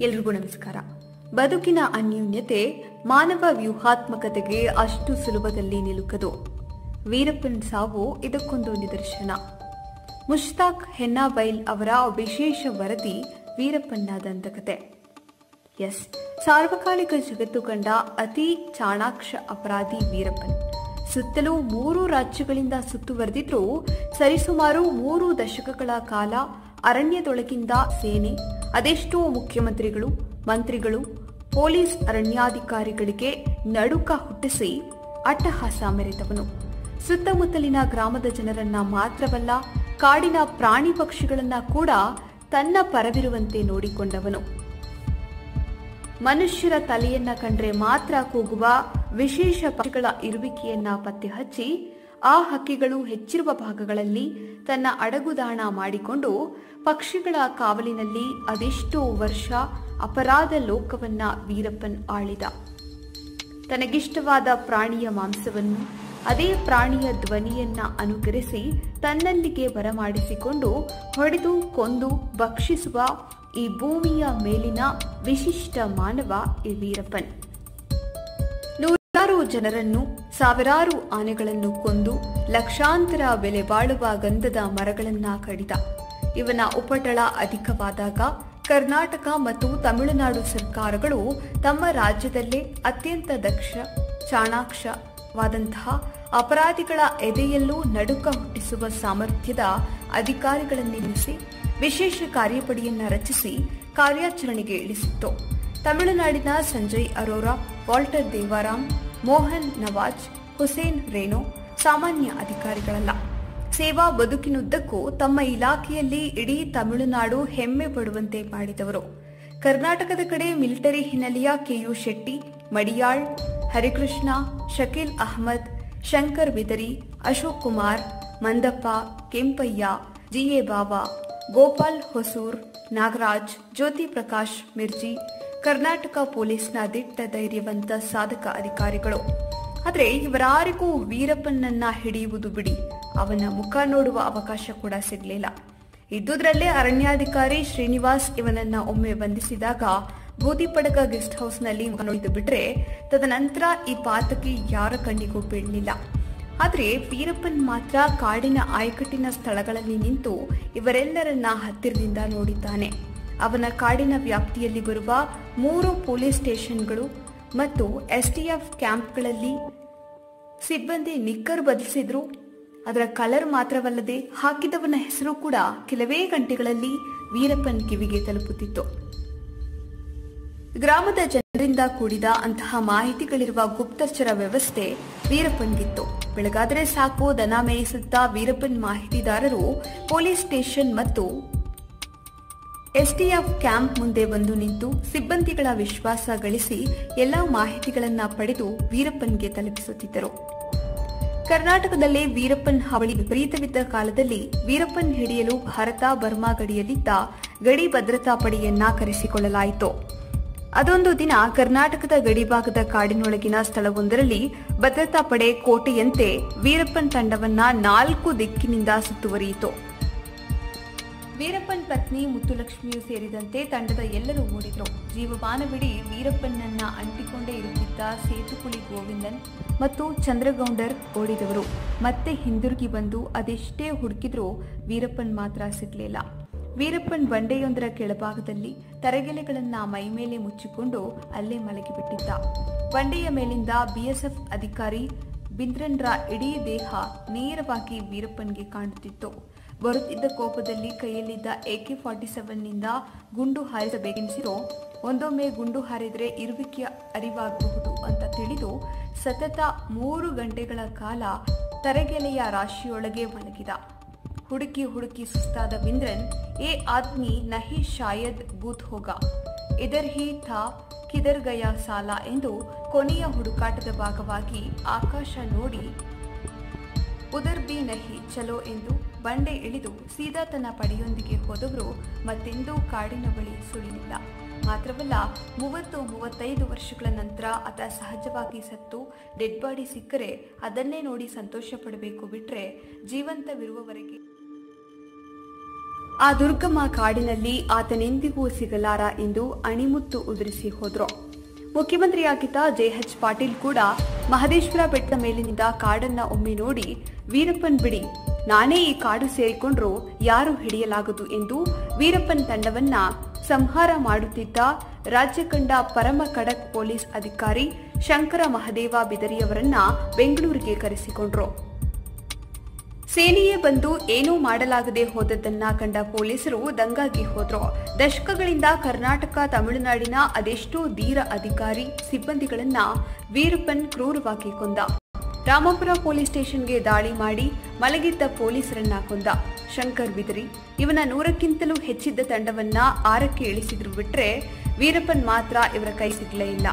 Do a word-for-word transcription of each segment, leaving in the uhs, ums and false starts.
ಎಲ್ರಿಗೂ ನಮಸ್ಕಾರ. ಬದುಕಿನ ಅನ್ಯೂನ್ಯತೆ ಮಾನವ ವ್ಯೂಹಾತ್ಮಕತೆಗೆ ಅಷ್ಟು ಸುಲಭದಲ್ಲಿ ನಿಲುಕದು. ವೀರಪ್ಪನ್ ಸಾವು ಇದಕ್ಕೊಂದು ನಿದರ್ಶನ. ಮುಷ್ತಾಕ್ ಹೆನ್ನಾಬೈಲ್ ಅವರ ವಿಶೇಷ ವರದಿ ವೀರಪ್ಪನ್ನ ದಂತಕತೆ. ಎಸ್, ಸಾರ್ವಕಾಲಿಕ ಜಗತ್ತು ಕಂಡ ಅತಿ ಚಾಣಾಕ್ಷ ಅಪರಾಧಿ ವೀರಪ್ಪನ್. ಸುತ್ತಲೂ ಮೂರು ರಾಜ್ಯಗಳಿಂದ ಸುತ್ತುವರೆದಿದ್ರೂ ಸರಿಸುಮಾರು ಮೂರು ದಶಕಗಳ ಕಾಲ ಅರಣ್ಯದೊಳಗಿಂದ ಸೇನೆ, ಅದೆಷ್ಟೋ ಮುಖ್ಯಮಂತ್ರಿಗಳು, ಮಂತ್ರಿಗಳು, ಪೊಲೀಸ್ ಅರಣ್ಯಾಧಿಕಾರಿಗಳಿಗೆ ನಡುಕ ಹುಟ್ಟಿಸಿ ಅಟ್ಟಹಾಸ ಮೆರೆದವನು. ಸುತ್ತಮುತ್ತಲಿನ ಗ್ರಾಮದ ಜನರನ್ನ ಮಾತ್ರವಲ್ಲ, ಕಾಡಿನ ಪ್ರಾಣಿ ಪಕ್ಷಿಗಳನ್ನ ಕೂಡ ತನ್ನ ಪರವಿರುವಂತೆ ನೋಡಿಕೊಂಡವನು. ಮನುಷ್ಯರ ತಲೆಯನ್ನ ಕಂಡ್ರೆ ಮಾತ್ರ ಕೂಗುವ ವಿಶೇಷ ಪಕ್ಷಿಗಳ ಇರುವಿಕೆಯನ್ನ ಪತ್ತೆ ಹಚ್ಚಿ ಆ ಹಕ್ಕಿಗಳು ಹೆಚ್ಚಿರುವ ಭಾಗಗಳಲ್ಲಿ ತನ್ನ ಅಡಗುದಾಣ ಮಾಡಿಕೊಂಡು ಪಕ್ಷಿಗಳ ಕಾವಲಿನಲ್ಲಿ ಅದೆಷ್ಟೋ ವರ್ಷ ಅಪರಾಧ ಲೋಕವನ್ನ ವೀರಪ್ಪನ್ ಆಳಿದ. ತನಗಿಷ್ಟವಾದ ಪ್ರಾಣಿಯ ಮಾಂಸವನ್ನು, ಅದೇ ಪ್ರಾಣಿಯ ಧ್ವನಿಯನ್ನ ಅನುಕರಿಸಿ ತನ್ನಲ್ಲಿಗೆ ಬರಮಾಡಿಸಿಕೊಂಡು ಹೊಡೆದು ಕೊಂದು ಭಕ್ಷಿಸುವ ಈ ಭೂಮಿಯ ಮೇಲಿನ ವಿಶಿಷ್ಟ ಮಾನವ ಈ ವೀರಪ್ಪನ್. ನೂರಾರು ಜನರನ್ನು, ಸಾವಿರಾರು ಆನೆಗಳನ್ನು ಕೊಂದು ಲಕ್ಷಾಂತರ ಬೆಲೆ ಬಾಳುವ ಗಂಧದ ಮರಗಳನ್ನ ಕಡಿದ. ಇವನ ಉಪಟಳ ಅಧಿಕವಾದಾಗ ಕರ್ನಾಟಕ ಮತ್ತು ತಮಿಳುನಾಡು ಸರ್ಕಾರಗಳು ತಮ್ಮ ರಾಜ್ಯದಲ್ಲೇ ಅತ್ಯಂತ ದಕ್ಷ, ಚಾಣಾಕ್ಷವಾದಂತಹ ಅಪರಾಧಿಗಳ ಎದೆಯಲ್ಲೂ ನಡುಕ ಹುಟ್ಟಿಸುವ ಸಾಮರ್ಥ್ಯದ ಅಧಿಕಾರಿಗಳನ್ನು ನೇಮಿಸಿ ವಿಶೇಷ ಕಾರ್ಯಪಡೆಯನ್ನ ರಚಿಸಿ ಕಾರ್ಯಾಚರಣೆಗೆ ಇಳಿಸಿತ್ತು. ತಮಿಳುನಾಡಿನ ಸಂಜಯ್ ಅರೋರಾ, ವಾಲ್ಟರ್ ದೇವಾರಾಮ್, ಮೋಹನ್ ನವಾಜ್, ಹುಸೇನ್ ರೇನೋ ಸಾಮಾನ್ಯ ಅಧಿಕಾರಿಗಳಲ್ಲ. ಸೇವಾ ಬದುಕಿನುದ್ದಕ್ಕೂ ತಮ್ಮ ಇಲಾಖೆಯಲ್ಲಿ ಇಡೀ ತಮಿಳುನಾಡು ಹೆಮ್ಮೆ ಪಡುವಂತೆ ಮಾಡಿದವರು. ಕರ್ನಾಟಕದ ಕಡೆ ಮಿಲಿಟರಿ ಹಿನ್ನೆಲೆಯ ಕೆಯು ಶೆಟ್ಟಿ, ಮಡಿಯಾಳ್, ಹರಿಕೃಷ್ಣ, ಶಕೀಲ್ ಅಹಮದ್, ಶಂಕರ್ ಬಿದರಿ, ಅಶೋಕ್ ಕುಮಾರ್, ಮಂದಪ್ಪ, ಕೆಂಪಯ್ಯ, ಜಿಎ ಬಾವಾ, ಗೋಪಾಲ್ ಹೊಸೂರ್, ನಾಗರಾಜ್, ಜ್ಯೋತಿ ಪ್ರಕಾಶ್ ಮಿರ್ಜಿ ಕರ್ನಾಟಕ ಪೊಲೀಸ್ನ ದಿಟ್ಟ ಧೈರ್ಯವಂತ ಸಾಧಕ ಅಧಿಕಾರಿಗಳು. ಆದರೆ ಇವರಾರಿಗೂ ವೀರಪ್ಪನನ್ನ ಹಿಡಿಯುವುದು ಬಿಡಿ, ಅವನ ಮುಖ ನೋಡುವ ಅವಕಾಶ ಕೂಡ ಸಿಗಲಿಲ್ಲ. ಇದ್ದುದರಲ್ಲೇ ಅರಣ್ಯಾಧಿಕಾರಿ ಶ್ರೀನಿವಾಸ್ ಇವನನ್ನ ಒಮ್ಮೆ ಬಂಧಿಸಿದಾಗ ಬೂದಿಪಡಗ ಗೆಸ್ಟ್ ಹೌಸ್ನಲ್ಲಿ ಮುಖ ನೋಡಿದು ಬಿಟ್ರೆ ತದನಂತರ ಈ ಪಾತಕಿ ಯಾರ ಕಣ್ಣಿಗೂ ಬೀಳಲಿಲ್ಲ. ಆದರೆ ವೀರಪ್ಪನ್ ಮಾತ್ರ ಕಾಡಿನ ಆಯಕಟ್ಟಿನ ಸ್ಥಳಗಳಲ್ಲಿ ನಿಂತು ಇವರೆಲ್ಲರನ್ನ ಹತ್ತಿರದಿಂದ ನೋಡಿದ್ದಾನೆ. ಅವನ ಕಾಡಿನ ವ್ಯಾಪ್ತಿಯಲ್ಲಿ ಬರುವ ಮೂರು ಪೊಲೀಸ್ ಸ್ಟೇಷನ್ಗಳು ಮತ್ತು ಎಸ್ಟಿಎಫ್ ಕ್ಯಾಂಪ್ಗಳಲ್ಲಿ ಸಿಬ್ಬಂದಿ ನಿಕ್ಕರ್ ಬದಲಿಸಿದ್ರು. ಅದರ ಕಲರ್ ಮಾತ್ರವಲ್ಲದೆ ಹಾಕಿದವನ ಹೆಸರು ಕೂಡ ಕೆಲವೇ ಗಂಟೆಗಳಲ್ಲಿ ವೀರಪ್ಪನ್ ಕಿವಿಗೆ ತಲುಪುತ್ತಿತ್ತು. ಗ್ರಾಮದ ಜನರಿಂದ ಕೂಡಿದ ಅಂತಹ ಮಾಹಿತಿಗಳಿರುವ ಗುಪ್ತಚರ ವ್ಯವಸ್ಥೆ ವೀರಪ್ಪನ್ಗಿತ್ತು. ಬೆಳಗಾದರೆ ಸಾಕು ದನ ಮೇಯಿಸುತ್ತಾ ವೀರಪ್ಪನ್ ಮಾಹಿತಿದಾರರು ಪೊಲೀಸ್ ಸ್ಟೇಷನ್ ಮತ್ತು ಎಸ್ಟಿಎಫ್ ಕ್ಯಾಂಪ್ ಮುಂದೆ ಬಂದು ನಿಂತು ಸಿಬ್ಬಂದಿಗಳ ವಿಶ್ವಾಸ ಗಳಿಸಿ ಎಲ್ಲಾ ಮಾಹಿತಿಗಳನ್ನ ಪಡೆದು ವೀರಪ್ಪನ್ಗೆ ತಲುಪಿಸುತ್ತಿದ್ದರು. ಕರ್ನಾಟಕದಲ್ಲೇ ವೀರಪ್ಪನ್ ಹಾವಳಿ ವಿಪರೀತವಿದ್ದ ಕಾಲದಲ್ಲಿ ವೀರಪ್ಪನ್ ಹಿಡಿಯಲು ಭಾರತ ಬರ್ಮಾ ಗಡಿಯಲ್ಲಿದ್ದ ಗಡಿ ಭದ್ರತಾ ಪಡೆಯನ್ನ ಕರೆಸಿಕೊಳ್ಳಲಾಯಿತು. ಅದೊಂದು ದಿನ ಕರ್ನಾಟಕದ ಗಡಿಭಾಗದ ಕಾಡಿನೊಳಗಿನ ಸ್ಥಳವೊಂದರಲ್ಲಿ ಭದ್ರತಾ ಪಡೆ ಕೋಟೆಯಂತೆ ವೀರಪ್ಪನ್ ತಂಡವನ್ನ ನಾಲ್ಕು ದಿಕ್ಕಿನಿಂದ ಸುತ್ತುವರಿಯಿತು. ವೀರಪ್ಪನ್ ಪತ್ನಿ ಮುತ್ತುಲಕ್ಷ್ಮಿಯು ಸೇರಿದಂತೆ ತಂಡದ ಎಲ್ಲರೂ ಓಡಿದ್ರು. ಜೀವಮಾನವಿಡೀ ವೀರಪ್ಪನನ್ನ ಅಂಟಿಕೊಂಡೇ ಇರುತ್ತಿದ್ದ ಸೇತುಕುಳಿ ಗೋವಿಂದನ್ ಮತ್ತು ಚಂದ್ರಗೌಂಡರ್ ಓಡಿದವರು. ಮತ್ತೆ ಹಿಂದಿರುಗಿ ಬಂದು ಅದೆಷ್ಟೇ ಹುಡುಕಿದ್ರೂ ವೀರಪ್ಪನ್ ಮಾತ್ರ ಸಿಗಲಿಲ್ಲ. ವೀರಪ್ಪನ್ ಬಂಡೆಯೊಂದರ ಕೆಳಭಾಗದಲ್ಲಿ ತರಗೆಲೆಗಳನ್ನ ಮೈಮೇಲೆ ಮುಚ್ಚಿಕೊಂಡು ಅಲ್ಲೇ ಮಲಗಿಬಿಟ್ಟಿದ್ದ. ಬಂಡೆಯ ಮೇಲಿಂದ ಬಿಎಸ್ಎಫ್ ಅಧಿಕಾರಿ ಬಿಂದ್ರನ್ರ ಇಡೀ ದೇಹ ನೇರವಾಗಿ ವೀರಪ್ಪನ್ಗೆ ಕಾಣುತ್ತಿತ್ತು. ಬರುತ್ತಿದ್ದ ಕೋಪದಲ್ಲಿ ಕೈಯಲ್ಲಿದ್ದ ಎಕೆ ಫಾರ್ಟಿ ಸೆವೆನ್ ನಿಂದ ಗುಂಡು ಹಾರಿಸಬೇಕೆನಿಸಿರೋ ಒಂದೊಮ್ಮೆ ಗುಂಡು ಹಾರಿದ್ರೆ ಇರುವಿಕೆ ಅರಿವಾಗಬಹುದು ಅಂತ ತಿಳಿದು ಸತತ ಮೂರು ಗಂಟೆಗಳ ಕಾಲ ತರಗೆಲೆಯ ರಾಶಿಯೊಳಗೆ ಮಲಗಿದ. ಹುಡುಕಿ ಹುಡುಕಿ ಸುಸ್ತಾದ ಬಿಂದ್ರನ್, ಏ ಆದ್ಮಿ ನಹಿ ಶಾಯದ್ ಬೂತ್ ಹೋಗಾ, ಇದರ್ ಹಿ ಥಾ ಕಿದರ್ ಗಯಾ ಸಾಲ ಎಂದು ಕೊನೆಯ ಹುಡುಕಾಟದ ಭಾಗವಾಗಿ ಆಕಾಶ ನೋಡಿ ಉದರ್ ಬಿ ನಹಿ ಚಲೋ ಎಂದು ಬಂಡೆ ಇಳಿದು ಸೀದಾ ತನ್ನ ಪಡೆಯೊಂದಿಗೆ ಹೋದವರು ಮತ್ತೆಂದೂ ಕಾಡಿನ ಬಳಿ ಸುಳಿಲಿಲ್ಲ. ಮಾತ್ರವಲ್ಲ, ಮೂವತ್ತು ಮೂವತ್ತೈದು ವರ್ಷಗಳ ನಂತರ ಆತ ಸಹಜವಾಗಿ ಸತ್ತು ಡೆಡ್ ಬಾಡಿ ಸಿಕ್ಕರೆ ಅದನ್ನೇ ನೋಡಿ ಸಂತೋಷ ಪಡಬೇಕು ಬಿಟ್ರೆ ಜೀವಂತವಿರುವವರೆಗೆ ಆ ದುರ್ಗಮ ಕಾಡಿನಲ್ಲಿ ಆತನೆಂದಿಗೂ ಸಿಗಲಾರ ಎಂದು ಅಣಿಮುತ್ತು ಉದುರಿಸಿ ಹೋದ್ರು. ಮುಖ್ಯಮಂತ್ರಿಯಾಗಿದ್ದ ಜೆ ಎಚ್ ಪಾಟೀಲ್ ಕೂಡ ಮಹದೇಶ್ವರ ಬೆಟ್ಟದ ಮೇಲಿನಿಂದ ಕಾಡನ್ನ ಒಮ್ಮೆ ನೋಡಿ, ವೀರಪ್ಪನ್ ಬಿಡಿ, ನಾನೇ ಈ ಕಾಡು ಸೇರಿಕೊಂಡ್ರೂ ಯಾರೂ ಹಿಡಿಯಲಾಗದು ಎಂದು ವೀರಪ್ಪನ್ ತಂಡವನ್ನ ಸಂಹಾರ ಮಾಡುತ್ತಿದ್ದ ರಾಜ್ಯ ಕಂಡ ಪರಮ ಖಡಕ್ ಪೊಲೀಸ್ ಅಧಿಕಾರಿ ಶಂಕರ ಮಹದೇವ ಬಿದರಿಯವರನ್ನ ಬೆಂಗಳೂರಿಗೆ ಕರೆಸಿಕೊಂಡ್ರು. ಸೇನೆಯೇ ಬಂದು ಏನೂ ಮಾಡಲಾಗದೆ ಹೋದದ್ದನ್ನ ಕಂಡ ಪೊಲೀಸರು ದಂಗಾಗಿ ಹೋದ್ರು. ದಶಕಗಳಿಂದ ಕರ್ನಾಟಕ, ತಮಿಳುನಾಡಿನ ಅದೆಷ್ಟೋ ಧೀರ ಅಧಿಕಾರಿ ಸಿಬ್ಬಂದಿಗಳನ್ನ ವೀರಪ್ಪನ್ ಕ್ರೂರವಾಗಿ ಕೊಂದ. ರಾಮಪುರ ಪೊಲೀಸ್ ಸ್ಟೇಷನ್ಗೆ ದಾಳಿ ಮಾಡಿ ಮಲಗಿದ್ದ ಪೊಲೀಸರನ್ನ ಕೊಂದ. ಶಂಕರ್ ಬಿದರಿ ಇವನ ನೂರಕ್ಕಿಂತಲೂ ಹೆಚ್ಚಿದ್ದ ತಂಡವನ್ನ ಆರಕ್ಕೆ ಇಳಿಸಿದ್ರು ಬಿಟ್ರೆ ವೀರಪ್ಪನ್ ಮಾತ್ರ ಇವರ ಕೈ ಸಿಗಲೇ ಇಲ್ಲ.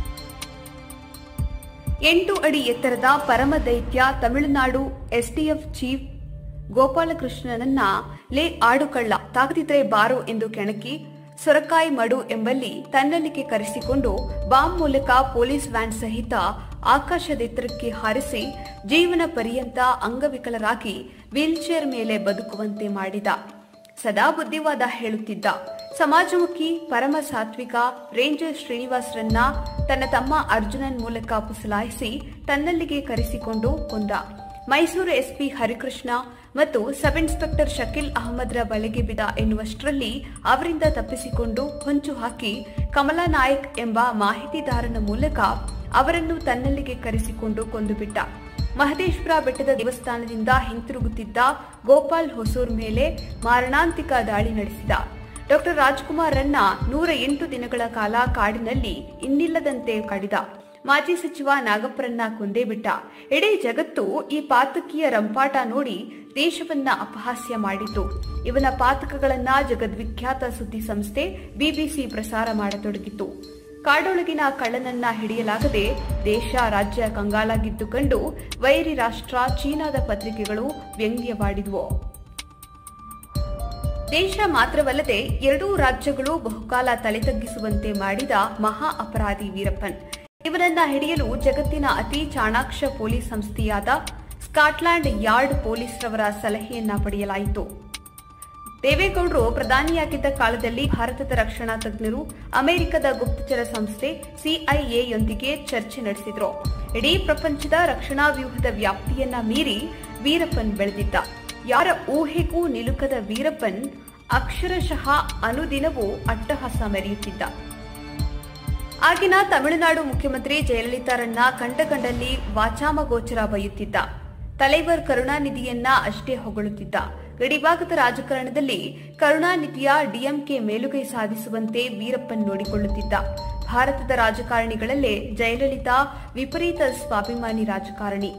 ಎಂಟು ಅಡಿ ಎತ್ತರದ ಪರಮ ದೈತ್ಯ ತಮಿಳುನಾಡು ಎಸ್ಟಿಎಫ್ ಚೀಫ್ ಗೋಪಾಲಕೃಷ್ಣನನ್ನ ಲೇ ಆಡುಕಳ್ಳ, ತಾಕದಿದ್ರೆ ಬಾರೋ ಎಂದು ಕೆಣಕಿ ಸೊರಕಾಯಿ ಮಡು ಎಂಬಲ್ಲಿ ತನ್ನಲ್ಲಿಗೆ ಕರೆಸಿಕೊಂಡು ಬಾಂಬ್ ಮೂಲಕ ಪೊಲೀಸ್ ವ್ಯಾನ್ ಸಹಿತ ಆಕಾಶದೆತ್ತರಕ್ಕೆ ಹಾರಿಸಿ ಜೀವನ ಪರ್ಯಂತ ಅಂಗವಿಕಲರಾಗಿ ವೀಲ್ಚೇರ್ ಮೇಲೆ ಬದುಕುವಂತೆ ಮಾಡಿದ. ಸದಾ ಬುದ್ಧಿವಾದ ಹೇಳುತ್ತಿದ್ದ. ಸಮಾಜಮುಖಿ ಪರಮ ಸಾತ್ವಿಕ ರೇಂಜರ್ ಶ್ರೀನಿವಾಸರನ್ನ ತನ್ನ ತಮ್ಮ ಅರ್ಜುನನ್ ಮೂಲಕ ಪುಸಲಾಯಿಸಿ ತನ್ನಲ್ಲಿಗೆ ಕರೆಸಿಕೊಂಡು ಕೊಂದ. ಮೈಸೂರು ಎಸ್ಪಿ ಹರಿಕೃಷ್ಣ ಮತ್ತು ಸಬ್ ಇನ್ಸ್ಪೆಕ್ಟರ್ ಶಕೀಲ್ ಅಹಮದ್ರ ಬಲೆಗೆ ಬಿದ ಎನ್ನುವಷ್ಟರಲ್ಲಿ ಅವರಿಂದ ತಪ್ಪಿಸಿಕೊಂಡು ಹೊಂಚು ಹಾಕಿ ಕಮಲಾ ನಾಯಕ್ ಎಂಬ ಮಾಹಿತಿದಾರನ ಮೂಲಕ ಅವರನ್ನು ತನ್ನಲ್ಲಿಗೆ ಕರೆಸಿಕೊಂಡು ಕೊಂದುಬಿಟ್ಟ. ಮಹದೇಶ್ವರ ಬೆಟ್ಟದ ದೇವಸ್ಥಾನದಿಂದ ಹಿಂತಿರುಗುತ್ತಿದ್ದ ಗೋಪಾಲ್ ಹೊಸೂರ್ ಮೇಲೆ ಮಾರಣಾಂತಿಕ ದಾಳಿ ನಡೆಸಿದ. ಡಾಕ್ಟರ್ ರಾಜ್ಕುಮಾರ್ರನ್ನ ನೂರ ಎಂಟು ದಿನಗಳ ಕಾಲ ಕಾಡಿನಲ್ಲಿ ಇನ್ನಿಲ್ಲದಂತೆ ಕಡಿದ. ಮಾಜಿ ಸಚಿವ ನಾಗಪ್ಪರನ್ನ ಕೊಂದೇ ಬಿಟ್ಟ. ಇಡೀ ಜಗತ್ತು ಈ ಪಾತಕಿಯ ರಂಪಾಟ ನೋಡಿ ದೇಶವನ್ನ ಅಪಹಾಸ್ಯ ಮಾಡಿತು. ಇವನ ಪಾತಕಗಳನ್ನ ಜಗದ್ವಿಖ್ಯಾತ ಸುದ್ದಿ ಸಂಸ್ಥೆ ಬಿಬಿಸಿ ಪ್ರಸಾರ ಮಾಡತೊಡಗಿತು. ಕಾಡೊಳಗಿನ ಕಳ್ಳನನ್ನ ಹಿಡಿಯಲಾಗದೆ ದೇಶ ರಾಜ್ಯ ಕಂಗಾಲಾಗಿದ್ದು ಕಂಡು ವೈರಿ ರಾಷ್ಟ್ರ ಚೀನಾದ ಪತ್ರಿಕೆಗಳು ವ್ಯಂಗ್ಯವಾಡಿದ್ವು. ದೇಶ ಮಾತ್ರವಲ್ಲದೆ ಎರಡೂ ರಾಜ್ಯಗಳು ಬಹುಕಾಲ ತಲೆತಗ್ಗಿಸುವಂತೆ ಮಾಡಿದ ಮಹಾ ಅಪರಾಧಿ ವೀರಪ್ಪನ್. ಇವನನ್ನ ಹಿಡಿಯಲು ಜಗತ್ತಿನ ಅತಿ ಚಾಣಾಕ್ಷ ಪೊಲೀಸ್ ಸಂಸ್ಥೆಯಾದ ಸ್ಕಾಟ್ಲ್ಯಾಂಡ್ ಯಾರ್ಡ್ ಪೊಲೀಸರವರ ಸಲಹೆಯನ್ನ ಪಡೆಯಲಾಯಿತು. ದೇವೇಗೌಡರು ಪ್ರಧಾನಿಯಾಗಿದ್ದ ಕಾಲದಲ್ಲಿ ಭಾರತದ ರಕ್ಷಣಾ ತಜ್ಞರು ಅಮೆರಿಕದ ಗುಪ್ತಚರ ಸಂಸ್ಥೆ ಸಿಐಎಯೊಂದಿಗೆ ಚರ್ಚೆ ನಡೆಸಿದ್ರು. ಇಡೀ ಪ್ರಪಂಚದ ರಕ್ಷಣಾ ವ್ಯೂಹದ ವ್ಯಾಪ್ತಿಯನ್ನ ಮೀರಿ ವೀರಪ್ಪನ್ ಬೆಳೆದಿದ್ದ. ಯಾರ ಊಹೆಗೂ ನಿಲುಕದ ವೀರಪ್ಪನ್ ಅಕ್ಷರಶಃ ಅನುದಿನವೂ ಅಟ್ಟಹಾಸ ಮೆರೆಯುತ್ತಿದ್ದ. ಆಗಿನ ತಮಿಳುನಾಡು ಮುಖ್ಯಮಂತ್ರಿ ಜಯಲಲಿತಾರನ್ನ ಕಂಡ ಕಂಡಲ್ಲಿ ವಾಚಾಮಗೋಚರ ಬೈಯುತ್ತಿದ್ದ. ತಲೈವರ್ ಕರುಣಾನಿಧಿಯನ್ನ ಅಷ್ಟೇ ಹೊಗಳುತ್ತಿದ್ದ. ಗಡಿಭಾಗದ ರಾಜಕಾರಣದಲ್ಲಿ ಕರುಣಾನಿಧಿಯ ಡಿಎಂಕೆ ಮೇಲುಗೈ ಸಾಧಿಸುವಂತೆ ವೀರಪ್ಪನ್ ನೋಡಿಕೊಳ್ಳುತ್ತಿದ್ದ. ಭಾರತದ ರಾಜಕಾರಣಿಗಳಲ್ಲೇ ಜಯಲಲಿತಾ ವಿಪರೀತ ಸ್ವಾಭಿಮಾನಿ ರಾಜಕಾರಣಿ.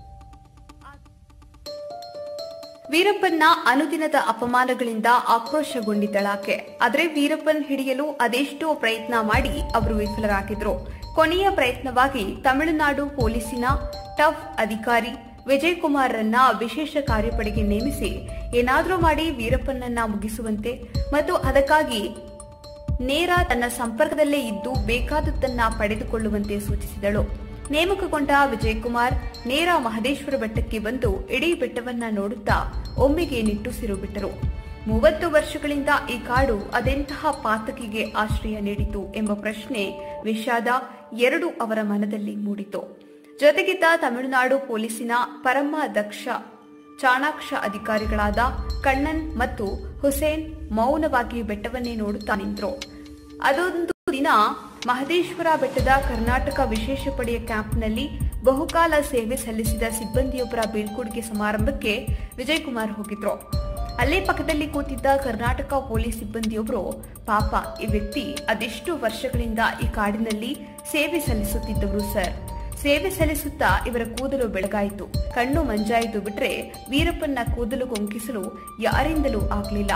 ವೀರಪ್ಪನ್ನ ಅನುದಿನದ ಅಪಮಾನಗಳಿಂದ ಆಕ್ರೋಶಗೊಂಡಿದ್ದಳಾಕೆ. ಆದರೆ ವೀರಪ್ಪನ್ ಹಿಡಿಯಲು ಅದೆಷ್ಟೋ ಪ್ರಯತ್ನ ಮಾಡಿ ಅವರು ವಿಫಲರಾಗಿದ್ರು. ಕೊನೆಯ ಪ್ರಯತ್ನವಾಗಿ ತಮಿಳುನಾಡು ಪೊಲೀಸಿನ ಟಫ್ ಅಧಿಕಾರಿ ವಿಜಯ್ ಕುಮಾರ್ರನ್ನ ವಿಶೇಷ ಕಾರ್ಯಪಡೆಗೆ ನೇಮಿಸಿ ಏನಾದರೂ ಮಾಡಿ ವೀರಪ್ಪನನ್ನ ಮುಗಿಸುವಂತೆ ಮತ್ತು ಅದಕ್ಕಾಗಿ ನೇರ ತನ್ನ ಸಂಪರ್ಕದಲ್ಲೇ ಇದ್ದು ಬೇಕಾದದ್ದನ್ನ ಪಡೆದುಕೊಳ್ಳುವಂತೆ ಸೂಚಿಸಿದಳು. ನೇಮಕಗೊಂಡ ವಿಜಯ್ ಕುಮಾರ್ ನೇರ ಮಹದೇಶ್ವರ ಬೆಟ್ಟಕ್ಕೆ ಬಂದು ಇಡೀ ಬೆಟ್ಟವನ್ನ ನೋಡುತ್ತಾ ಒಮ್ಮೆಗೆ ನಿಟ್ಟುಸಿರು ಬಿಟ್ಟರು. ಮೂವತ್ತು ವರ್ಷಗಳಿಂದ ಈ ಕಾಡು ಅದೆಂತಹ ಪಾತಕಿಗೆ ಆಶ್ರಯ ನೀಡಿತು ಎಂಬ ಪ್ರಶ್ನೆ, ವಿಷಾದ ಎರಡು ಅವರ ಮನದಲ್ಲಿ ಮೂಡಿತು. ಜೊತೆಗಿದ್ದ ತಮಿಳುನಾಡು ಪೊಲೀಸಿನ ಪರಮ ದಕ್ಷ ಚಾಣಾಕ್ಷ ಅಧಿಕಾರಿಗಳಾದ ಕಣ್ಣನ್ ಮತ್ತು ಹುಸೇನ್ ಮೌನವಾಗಿ ಬೆಟ್ಟವನ್ನೇ ನೋಡುತ್ತಾ ನಿಂತರು. ಅದೊಂದು ದಿನ ಮಹದೇಶ್ವರ ಬೆಟ್ಟದ ಕರ್ನಾಟಕ ವಿಶೇಷ ಪಡೆಯ ಕ್ಯಾಂಪ್ನಲ್ಲಿ ಬಹುಕಾಲ ಸೇವೆ ಸಲ್ಲಿಸಿದ ಸಿಬ್ಬಂದಿಯೊಬ್ಬರ ಬೀಳ್ಕೊಡುಗೆ ಸಮಾರಂಭಕ್ಕೆ ವಿಜಯ್ ಕುಮಾರ್ ಹೋಗಿದ್ರು. ಅಲ್ಲೇ ಪಕ್ಕದಲ್ಲಿ ಕೂತಿದ್ದ ಕರ್ನಾಟಕ ಪೊಲೀಸ್ ಸಿಬ್ಬಂದಿಯೊಬ್ಬರು, ಪಾಪ ಈ ವ್ಯಕ್ತಿ ಅದೆಷ್ಟು ವರ್ಷಗಳಿಂದ ಈ ಕಾಡಿನಲ್ಲಿ ಸೇವೆ ಸಲ್ಲಿಸುತ್ತಿದ್ದವರು ಸರ್. ಸೇವೆ ಸಲ್ಲಿಸುತ್ತಾ ಇವರ ಕೂದಲು ಬೆಳಗಾಯಿತು, ಕಣ್ಣು ಮಂಜಾಯಿತು ಬಿಟ್ರೆ ವೀರಪ್ಪನ್ನ ಕೂದಲು ಕೊಂಕಿಸಲು ಯಾರಿಂದಲೂ ಆಗಲಿಲ್ಲ.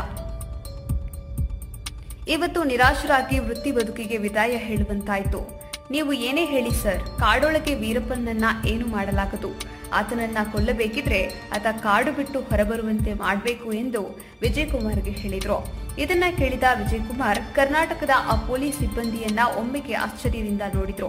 ಇವತ್ತು ನಿರಾಶರಾಗಿ ವೃತ್ತಿ ಬದುಕಿಗೆ ವಿದಾಯ ಹೇಳುವಂತಾಯಿತು. ನೀವು ಏನೇ ಹೇಳಿ ಸರ್, ಕಾಡೊಳಗೆ ವೀರಪ್ಪನನ್ನ ಏನು ಮಾಡಲಾಗದು. ಆತನನ್ನ ಕೊಲ್ಲಬೇಕಿದ್ರೆ ಆತ ಕಾಡು ಬಿಟ್ಟು ಹೊರಬರುವಂತೆ ಮಾಡಬೇಕು ಎಂದು ವಿಜಯ್ ಕುಮಾರ್ಗೆ ಹೇಳಿದ್ರು. ಇದನ್ನ ಕೇಳಿದ ವಿಜಯ್ ಕುಮಾರ್ ಕರ್ನಾಟಕದ ಆ ಪೊಲೀಸ್ ಸಿಬ್ಬಂದಿಯನ್ನ ಒಮ್ಮೆಗೆ ಆಶ್ಚರ್ಯದಿಂದ ನೋಡಿದ್ರು.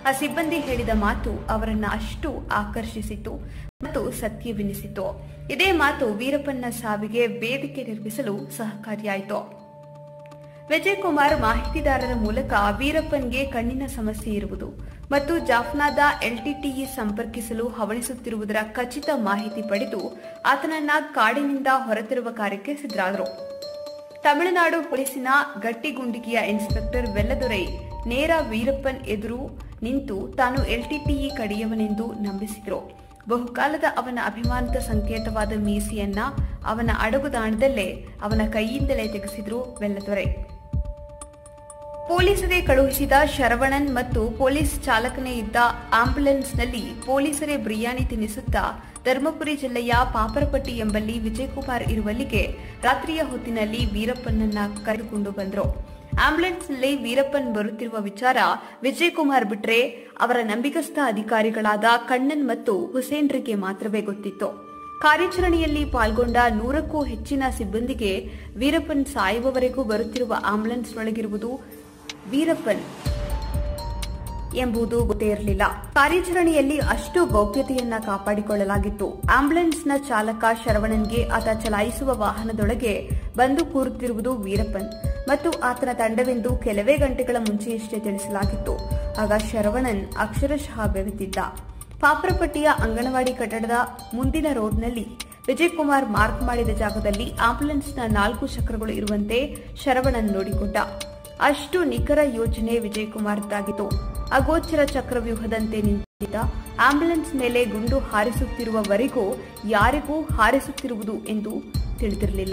ಆ ಸಿಬ್ಬಂದಿ ಹೇಳಿದ ಮಾತು ಅವರನ್ನ ಅಷ್ಟು ಆಕರ್ಷಿಸಿತು ಮತ್ತು ಸತ್ಯವೆನಿಸಿತು. ಇದೇ ಮಾತು ವೀರಪ್ಪನ್ನ ಸಾವಿಗೆ ವೇದಿಕೆ ನಿರ್ಮಿಸಲು ಸಹಕಾರಿಯಾಯಿತು. ವಿಜಯ್ ಕುಮಾರ್ ಮಾಹಿತಿದಾರರ ಮೂಲಕ ವೀರಪ್ಪನ್ಗೆ ಕಣ್ಣಿನ ಸಮಸ್ಯೆ ಇರುವುದು ಮತ್ತು ಜಾಫ್ನಾದ ಎಲ್ಟಿಟಿಇ ಸಂಪರ್ಕಿಸಲು ಹವಣಿಸುತ್ತಿರುವುದರ ಖಚಿತ ಮಾಹಿತಿ ಪಡೆದು ಆತನನ್ನ ಕಾಡಿನಿಂದ ಹೊರತರುವ ಕಾರ್ಯಕ್ಕೆ ಸಿದ್ಧರಾದರು. ತಮಿಳುನಾಡು ಪೊಲೀಸಿನ ಗಟ್ಟಿಗುಂಡಿಗೆಯ ಇನ್ಸ್ಪೆಕ್ಟರ್ ವೆಲ್ಲದುರೈ ನೇರ ವೀರಪ್ಪನ್ ಎದುರು ನಿಂತು ತಾನು ಎಲ್ಟಿಟಿಇ ಕಡೆಯವನೆಂದು ನಂಬಿಸಿದ್ರು. ಬಹುಕಾಲದ ಅವನ ಅಭಿಮಾನದ ಸಂಕೇತವಾದ ಮೀಸೆಯನ್ನ ಅವನ ಅಡಗುದಾಣದಲ್ಲೇ ಅವನ ಕೈಯಿಂದಲೇ ತೆಗೆಸಿದ್ರು ವೆಲ್ಲದುರೈ. ಪೊಲೀಸರೇ ಕಳುಹಿಸಿದ ಶರವಣನ್ ಮತ್ತು ಪೊಲೀಸ್ ಚಾಲಕನೇ ಇದ್ದ ಆಂಬ್ಯುಲೆನ್ಸ್ನಲ್ಲಿ ಪೊಲೀಸರೇ ಬಿರಿಯಾನಿ ತಿನ್ನಿಸುತ್ತಾ ಧರ್ಮಪುರಿ ಜಿಲ್ಲೆಯ ಪಾಪರಪಟ್ಟಿ ಎಂಬಲ್ಲಿ ವಿಜಯ್ ಕುಮಾರ್ ಇರುವಲ್ಲಿಗೆ ರಾತ್ರಿಯ ಹೊತ್ತಿನಲ್ಲಿ ವೀರಪ್ಪನನ್ನ ಕರೆದುಕೊಂಡು ಬಂದರು. ಆಂಬ್ಯುಲೆನ್ಸ್ನಲ್ಲಿ ವೀರಪ್ಪನ್ ಬರುತ್ತಿರುವ ವಿಚಾರ ವಿಜಯ್ ಕುಮಾರ್ ಬಿಟ್ರೆ ಅವರ ನಂಬಿಕಸ್ಥ ಅಧಿಕಾರಿಗಳಾದ ಕಣ್ಣನ್ ಮತ್ತು ಹುಸೇನ್ರಿಗೆ ಮಾತ್ರವೇ ಗೊತ್ತಿತ್ತು. ಕಾರ್ಯಾಚರಣೆಯಲ್ಲಿ ಪಾಲ್ಗೊಂಡ ನೂರಕ್ಕೂ ಹೆಚ್ಚಿನ ಸಿಬ್ಬಂದಿಗೆ ವೀರಪ್ಪನ್ ಸಾಯುವವರೆಗೂ ಬರುತ್ತಿರುವ ಆಂಬ್ಯುಲೆನ್ಸ್ನೊಳಗಿರುವುದು ವೀರಪ್ಪನ್ ಎಂಬುದು ಗೊತ್ತೇ ಇರಲಿಲ್ಲ. ಕಾರ್ಯಾಚರಣೆಯಲ್ಲಿ ಅಷ್ಟು ಗೌಪ್ಯತೆಯನ್ನ ಕಾಪಾಡಿಕೊಳ್ಳಲಾಗಿತ್ತು. ಆಂಬ್ಯುಲೆನ್ಸ್ನ ಚಾಲಕ ಶರವಣನ್ಗೆ ಆತ ಚಲಾಯಿಸುವ ವಾಹನದೊಳಗೆ ಬಂದು ಕೂರುತ್ತಿರುವುದು ವೀರಪ್ಪನ್ ಮತ್ತು ಆತನ ತಂಡವೆಂದು ಕೆಲವೇ ಗಂಟೆಗಳ ಮುಂಚೆಯಷ್ಟೇ ತಿಳಿಸಲಾಗಿತ್ತು. ಆಗ ಶರವಣನ್ ಅಕ್ಷರಶಃ ಬೆವೆತಿದ್ದ. ಪಾಪರಪಟ್ಟಿಯ ಅಂಗನವಾಡಿ ಕಟ್ಟಡದ ಮುಂದಿನ ರೋಡ್ನಲ್ಲಿ ವಿಜಯ್ ಕುಮಾರ್ ಮಾರ್ಕ್ ಮಾಡಿದ ಜಾಗದಲ್ಲಿ ಆಂಬ್ಯುಲೆನ್ಸ್ನ ನಾಲ್ಕು ಚಕ್ರಗಳು ಇರುವಂತೆ ಶರವಣನ್ ನೋಡಿಕೊಂಡ. ಅಷ್ಟು ನಿಖರ ಯೋಚನೆ ವಿಜಯ್ ಕುಮಾರ್ದಾಗಿತ್ತು. ಅಗೋಚರ ಚಕ್ರವ್ಯೂಹದಂತೆ ನಿಂತಿದ್ದ ಆಂಬ್ಯುಲೆನ್ಸ್ ಮೇಲೆ ಗುಂಡು ಹಾರಿಸುತ್ತಿರುವವರೆಗೂ ಯಾರಿಗೂ ಹಾರಿಸುತ್ತಿರುವುದು ಎಂದು ತಿಳಿದಿರಲಿಲ್ಲ.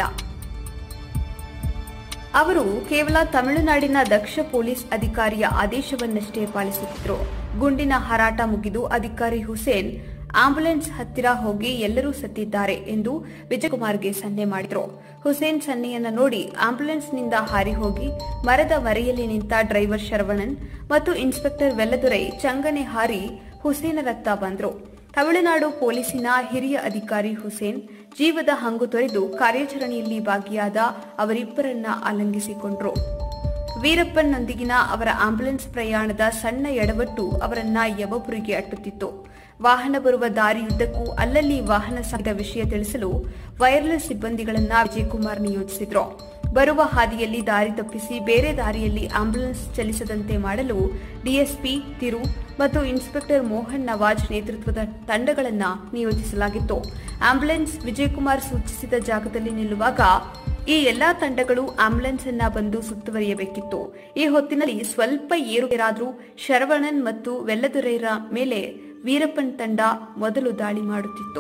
ಅವರು ಕೇವಲ ತಮಿಳುನಾಡಿನ ದಕ್ಷ ಪೊಲೀಸ್ ಅಧಿಕಾರಿಯ ಆದೇಶವನ್ನಷ್ಟೇ ಪಾಲಿಸುತ್ತಿದ್ದರು. ಗುಂಡಿನ ಹಾರಾಟ ಮುಗಿದು ಅಧಿಕಾರಿ ಹುಸೇನ್ ಆಂಬ್ಯುಲೆನ್ಸ್ ಹತ್ತಿರ ಹೋಗಿ ಎಲ್ಲರೂ ಸತ್ತಿದ್ದಾರೆ ಎಂದು ವಿಜಯ್ ಕುಮಾರ್ಗೆ ಸನ್ನೆ ಮಾಡಿದ್ರು. ಹುಸೇನ್ ಸನ್ನೆಯನ್ನ ನೋಡಿ ಆಂಬ್ಯುಲೆನ್ಸ್ನಿಂದ ಹಾರಿ ಹೋಗಿ ಮರದ ಮರೆಯಲ್ಲಿ ನಿಂತ ಡ್ರೈವರ್ ಶರವಣನ್ ಮತ್ತು ಇನ್ಸ್ಪೆಕ್ಟರ್ ವೆಲ್ಲದುರೈ ಚಂಗನೆ ಹಾರಿ ಹುಸೇನರತ್ತ ಬಂದ್ರು. ತಮಿಳುನಾಡು ಪೊಲೀಸಿನ ಹಿರಿಯ ಅಧಿಕಾರಿ ಹುಸೇನ್ ಜೀವದ ಹಂಗು ತೊರೆದು ಕಾರ್ಯಾಚರಣೆಯಲ್ಲಿ ಭಾಗಿಯಾದ ಅವರಿಬ್ಬರನ್ನ ಆಲಿಂಗಿಸಿಕೊಂಡ್ರು. ವೀರಪ್ಪನ್ನೊಂದಿಗಿನ ಅವರ ಆಂಬ್ಯುಲೆನ್ಸ್ ಪ್ರಯಾಣದ ಸಣ್ಣ ಎಡವಟ್ಟು ಅವರನ್ನ ಯಮಪುರಿಗೆ ಅಟ್ಟುತ್ತಿತ್ತು. ವಾಹನ ಬರುವ ದಾರಿಯುದ್ದಕ್ಕೂ ಅಲ್ಲಲ್ಲಿ ವಾಹನ ಸಾಗಿದ ವಿಷಯ ತಿಳಿಸಲು ವೈರ್ಲೆಸ್ ಸಿಬ್ಬಂದಿಗಳನ್ನ ವಿಜಯ್ ಕುಮಾರ್ ನಿಯೋಜಿಸಿದ್ರು. ಬರುವ ಹಾದಿಯಲ್ಲಿ ದಾರಿ ತಪ್ಪಿಸಿ ಬೇರೆ ದಾರಿಯಲ್ಲಿ ಆಂಬ್ಯುಲೆನ್ಸ್ ಚಲಿಸದಂತೆ ಮಾಡಲು ಡಿಎಸ್ಪಿ ತಿರು ಮತ್ತು ಇನ್ಸ್ಪೆಕ್ಟರ್ ಮೋಹನ್ ನವಾಜ್ ನೇತೃತ್ವದ ತಂಡಗಳನ್ನು ನಿಯೋಜಿಸಲಾಗಿತ್ತು. ಆಂಬ್ಯುಲೆನ್ಸ್ ವಿಜಯ್ ಕುಮಾರ್ ಸೂಚಿಸಿದ ಜಾಗದಲ್ಲಿ ನಿಲ್ಲುವಾಗ ಈ ಎಲ್ಲಾ ತಂಡಗಳು ಆಂಬ್ಯುಲೆನ್ಸ್ ಅನ್ನ ಬಂದು ಸುತ್ತುವರಿಯಬೇಕಿತ್ತು. ಈ ಹೊತ್ತಿನಲ್ಲಿ ಸ್ವಲ್ಪ ಏರುಪೇರಾದ್ರೂ ಶರವಣನ್ ಮತ್ತು ವೆಲ್ಲದುರೈರ ಮೇಲೆ ವೀರಪ್ಪನ್ ತಂಡ ಮೊದಲು ದಾಳಿ ಮಾಡುತ್ತಿತ್ತು.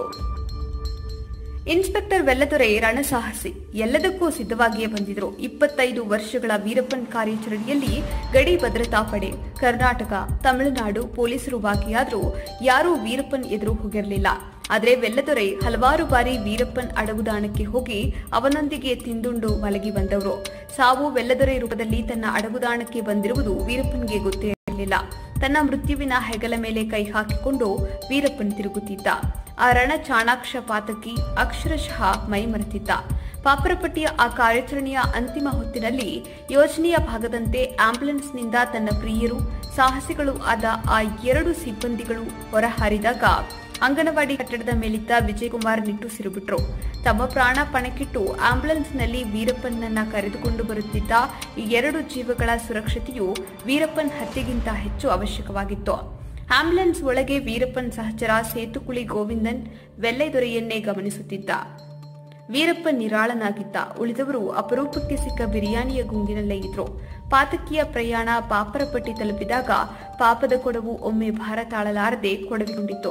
ಇನ್ಸ್ಪೆಕ್ಟರ್ ವೆಲ್ಲದುರೈ ರಣಸಾಹಸಿ, ಎಲ್ಲದಕ್ಕೂ ಸಿದ್ಧವಾಗಿಯೇ ಬಂದಿದ್ರು. ಇಪ್ಪತ್ತೈದು ವರ್ಷಗಳ ವೀರಪ್ಪನ್ ಕಾರ್ಯಾಚರಣೆಯಲ್ಲಿ ಗಡಿ ಭದ್ರತಾ ಪಡೆ, ಕರ್ನಾಟಕ, ತಮಿಳುನಾಡು ಪೊಲೀಸರು ಭಾಗಿಯಾದರೂ ಯಾರೂ ವೀರಪ್ಪನ್ ಎದುರು ಹೋಗಿರಲಿಲ್ಲ. ಆದರೆ ವೆಲ್ಲದುರೈ ಹಲವಾರು ಬಾರಿ ವೀರಪ್ಪನ್ ಅಡಗುದಾಣಕ್ಕೆ ಹೋಗಿ ಅವನೊಂದಿಗೆ ತಿಂದುಂಡು ಮಲಗಿ ಬಂದವರು. ಸಾವು ವೆಲ್ಲದುರೈ ರೂಪದಲ್ಲಿ ತನ್ನ ಅಡಗುದಾಣಕ್ಕೆ ಬಂದಿರುವುದು ವೀರಪ್ಪನ್ಗೆ ಗೊತ್ತೇ ಇರಲಿಲ್ಲ. ತನ್ನ ಮೃತ್ಯುವಿನ ಹೆಗಲ ಮೇಲೆ ಕೈ ಹಾಕಿಕೊಂಡು ವೀರಪ್ಪನ್ ತಿರುಗುತ್ತಿದ್ದ. ಆ ರಣ ಚಾಣಾಕ್ಷ ಪಾತಕಿ ಅಕ್ಷರಶಃ ಮೈಮರೆತಿದ್ದ. ಪಾಪರಪಟ್ಟಿಯ ಆ ಕಾರ್ಯಾಚರಣೆಯ ಅಂತಿಮ ಹೊತ್ತಿನಲ್ಲಿ ಯೋಜನೆಯ ಭಾಗದಂತೆ ಆಂಬ್ಯುಲೆನ್ಸ್ನಿಂದ ತನ್ನ ಪ್ರಿಯರು ಸಾಹಸಿಗಳು ಆದ ಆ ಎರಡು ಸಿಬ್ಬಂದಿಗಳು ಹೊರಹಾರಿದಾಗ ಅಂಗನವಾಡಿ ಕಟ್ಟಡದ ಮೇಲಿದ್ದ ವಿಜಯ್ ಕುಮಾರ್ ನಿಟ್ಟುಸಿರು ಬಿಟ್ರು. ತಮ್ಮ ಪ್ರಾಣ ಪಣಕ್ಕಿಟ್ಟು ಆಂಬ್ಯುಲೆನ್ಸ್ನಲ್ಲಿ ವೀರಪ್ಪನನ್ನ ಕರೆದುಕೊಂಡು ಬರುತ್ತಿದ್ದ ಈ ಎರಡು ಜೀವಗಳ ಸುರಕ್ಷತೆಯು ವೀರಪ್ಪನ್ ಹತ್ಯೆಗಿಂತ ಹೆಚ್ಚು ಅವಶ್ಯಕವಾಗಿತ್ತು. ಆಂಬ್ಯುಲೆನ್ಸ್ ಒಳಗೆ ವೀರಪ್ಪನ್ ಸಹಚರ ಸೇತುಕುಳಿ ಗೋವಿಂದನ್ ವೆಲ್ಲೈದೊರೆಯನ್ನೇ ಗಮನಿಸುತ್ತಿದ್ದ. ವೀರಪ್ಪನ್ ನಿರಾಳನಾಗಿದ್ದ. ಉಳಿದವರು ಅಪರೂಪಕ್ಕೆ ಸಿಕ್ಕ ಬಿರಿಯಾನಿಯ ಗುಂಗಿನಲ್ಲೇ ಇದ್ರು. ಪಾತಕಿಯ ಪ್ರಯಾಣ ಪಾಪರಪಟ್ಟಿ ತಲುಪಿದಾಗ ಪಾಪದ ಕೊಡವು ಒಮ್ಮೆ ಭಾರ ತಾಳಲಾರದೆ ಕೊಡವಿಕೊಂಡಿತ್ತು.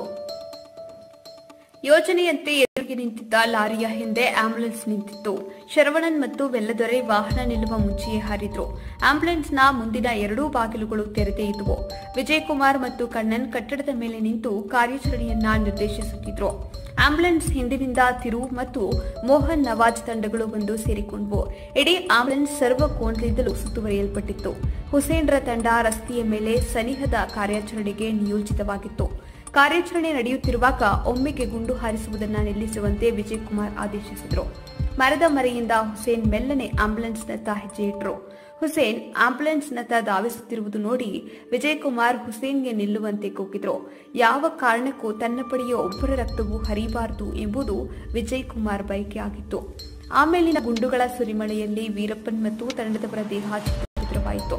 ಯೋಜನೆಯಂತೆ ಎದುರಿಗೆ ನಿಂತಿದ್ದ ಲಾರಿಯ ಹಿಂದೆ ಆಂಬ್ಯುಲೆನ್ಸ್ ನಿಂತಿತ್ತು. ಶರವಣನ್ ಮತ್ತು ವೆಲ್ಲದೊರೆ ವಾಹನ ನಿಲ್ಲುವ ಮುಂಚೆಯೇ ಹಾರಿದ್ರು. ಆಂಬ್ಯುಲೆನ್ಸ್ನ ಮುಂದಿನ ಎರಡೂ ಬಾಗಿಲುಗಳು ತೆರೆದೇ ಇದ್ವು. ವಿಜಯ್ ಕುಮಾರ್ ಮತ್ತು ಕಣ್ಣನ್ ಕಟ್ಟಡದ ಮೇಲೆ ನಿಂತು ಕಾರ್ಯಾಚರಣೆಯನ್ನ ನಿರ್ದೇಶಿಸುತ್ತಿದ್ರು. ಆಂಬ್ಯುಲೆನ್ಸ್ ಹಿಂದಿನಿಂದ ತಿರು ಮತ್ತು ಮೋಹನ್ ನವಾಜ್ ತಂಡಗಳು ಬಂದು ಸೇರಿಕೊಂಡ್ವು. ಇಡೀ ಆಂಬ್ಯುಲೆನ್ಸ್ ಸರ್ವ ಕೋಣಲಿಂದಲೂ ಸುತ್ತುವರಿಯಲ್ಪಟ್ಟಿತ್ತು. ಹುಸೇನ್ರ ತಂಡ ರಸ್ತೆಯ ಮೇಲೆ ಸನಿಹದ ಕಾರ್ಯಾಚರಣೆಗೆ ನಿಯೋಜಿತವಾಗಿತ್ತು. ಕಾರ್ಯಾಚರಣೆ ನಡೆಯುತ್ತಿರುವಾಗ ಒಮ್ಮೆಗೆ ಗುಂಡು ಹಾರಿಸುವುದನ್ನು ನಿಲ್ಲಿಸುವಂತೆ ವಿಜಯ್ ಕುಮಾರ್ ಆದೇಶಿಸಿದರು. ಮರದ ಮರೆಯಿಂದ ಹುಸೇನ್ ಮೆಲ್ಲನೆ ಆಂಬ್ಯುಲೆನ್ಸ್ನತ್ತ ಹೆಜ್ಜೆ ಇಟ್ಟರು. ಹುಸೇನ್ ಆಂಬ್ಯುಲೆನ್ಸ್ನತ್ತ ಧಾವಿಸುತ್ತಿರುವುದು ನೋಡಿ ವಿಜಯಕುಮಾರ್ ಹುಸೇನ್ಗೆ ನಿಲ್ಲುವಂತೆ ಕೂಗಿದ್ರು. ಯಾವ ಕಾರಣಕ್ಕೂ ತನ್ನ ಪಡೆಯ ಒಬ್ಬರ ರಕ್ತವೂ ಹರಿಬಾರದು ಎಂಬುದು ವಿಜಯಕುಮಾರ್ ಬಯಕೆ ಆಗಿತ್ತು. ಆಮೇಲಿನ ಗುಂಡುಗಳ ಸುರಿಮಳೆಯಲ್ಲಿ ವೀರಪ್ಪನ್ ಮತ್ತು ತಂಡದವರ ದೇಹ ಚಿತ್ರವಾಯಿತು.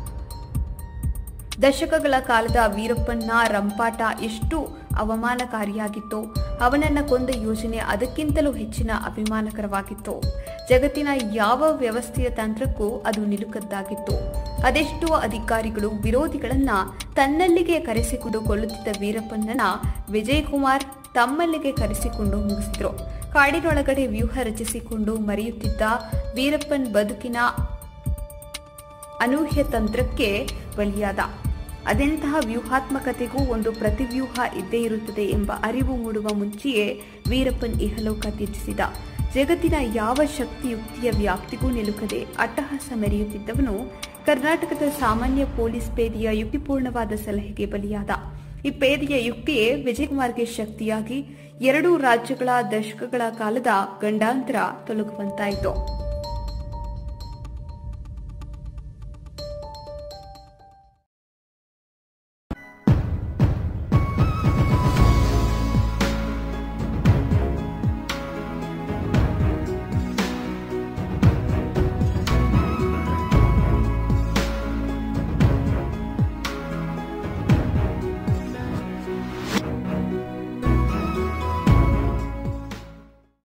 ದಶಕಗಳ ಕಾಲದ ವೀರಪ್ಪನ್ನ ರಂಪಾಟ ಎಷ್ಟು ಅವಮಾನಕಾರಿಯಾಗಿತ್ತು. ಅವನನ್ನ ಕೊಂದ ಯೋಜನೆ ಅದಕ್ಕಿಂತಲೂ ಹೆಚ್ಚಿನ ಅಭಿಮಾನಕರವಾಗಿತ್ತು. ಜಗತ್ತಿನ ಯಾವ ವ್ಯವಸ್ಥೆಯ ತಂತ್ರಕ್ಕೂ ಅದು ನಿಲುಕದ್ದಾಗಿತ್ತು. ಅದೆಷ್ಟೋ ಅಧಿಕಾರಿಗಳು ವಿರೋಧಿಗಳನ್ನ ತನ್ನಲ್ಲಿಗೆ ಕರೆಸಿಕೊಂಡು ಕೊಲ್ಲುತ್ತಿದ್ದ ವೀರಪ್ಪನನ್ನ ವಿಜಯಕುಮಾರ್ ತಮ್ಮಲ್ಲಿಗೆ ಕರೆಸಿಕೊಂಡು ಮುಗಿಸಿದ್ರು. ಕಾಡಿನೊಳಗಡೆ ವ್ಯೂಹ ರಚಿಸಿಕೊಂಡು ಮರೆಯುತ್ತಿದ್ದ ವೀರಪ್ಪನ್ ಬದುಕಿನ ಅನೂಹ್ಯ ತಂತ್ರಕ್ಕೆ ಬಲಿಯಾದ. ಅದೆಂತಹ ವ್ಯೂಹಾತ್ಮಕತೆಗೂ ಒಂದು ಪ್ರತಿವ್ಯೂಹ ಇದ್ದೇ ಇರುತ್ತದೆ ಎಂಬ ಅರಿವು ಮೂಡುವ ಮುಂಚೆಯೇ ವೀರಪ್ಪನ್ ಇಹಲೋಕ ತ್ಯಜಿಸಿದ. ಜಗತ್ತಿನ ಯಾವ ಶಕ್ತಿಯುಕ್ತಿಯ ವ್ಯಾಪ್ತಿಗೂ ನಿಲುಕದೆ ಅಟ್ಟಹಾಸ ಮೆರೆಯುತ್ತಿದ್ದವನು ಕರ್ನಾಟಕದ ಸಾಮಾನ್ಯ ಪೊಲೀಸ್ ಪೇದೆಯ ಯುಕ್ತಿಪೂರ್ಣವಾದ ಸಲಹೆಗೆ ಬಲಿಯಾದ. ಈ ಪೇದೆಯ ಯುಕ್ತಿಯೇ ವಿಜಯಕುಮಾರ್ಗೆ ಶಕ್ತಿಯಾಗಿ ಎರಡೂ ರಾಜ್ಯಗಳ ದಶಕಗಳ ಕಾಲದ ಗಂಡಾಂತರ ತೊಲಗುವಂತಾಯಿತು.